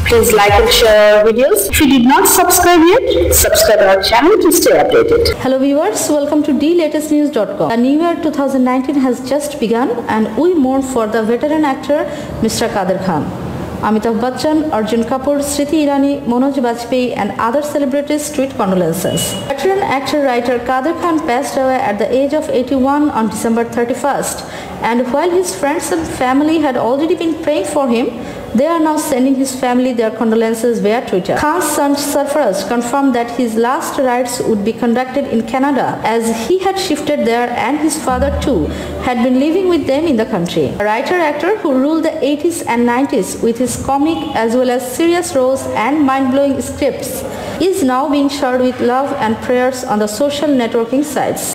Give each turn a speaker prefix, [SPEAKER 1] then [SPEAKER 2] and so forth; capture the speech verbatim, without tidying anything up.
[SPEAKER 1] Please like and share our videos. If you did not subscribe yet, subscribe our channel to stay updated.
[SPEAKER 2] Hello viewers, welcome to d latest news dot com. The new year two thousand nineteen has just begun and we mourn for the veteran actor Mister Kader Khan. Amitabh Bachchan, Arjun Kapoor, Sriti Irani, Manoj Bajpayee and other celebrities tweet condolences. Veteran actor-writer Kader Khan passed away at the age of eighty-one on December thirty-first, and while his friends and family had already been praying for him, they are now sending his family their condolences via Twitter. Khan's son Sarfaraz confirmed that his last rites would be conducted in Canada as he had shifted there and his father too had been living with them in the country. A writer-actor who ruled the eighties and nineties with his comic as well as serious roles and mind-blowing scripts is now being shared with love and prayers on the social networking sites.